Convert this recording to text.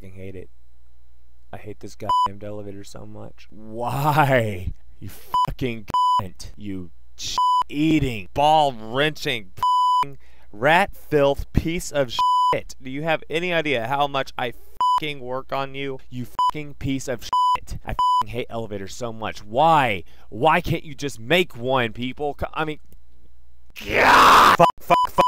fucking hate it. I hate this goddamn elevator so much. Why? You fucking cunt. You eating, ball-wrenching, rat filth piece of shit. Do you have any idea how much I fucking work on you? You fucking piece of shit. I fucking hate elevators so much. Why? Why can't you just make one, people? I mean, fuck.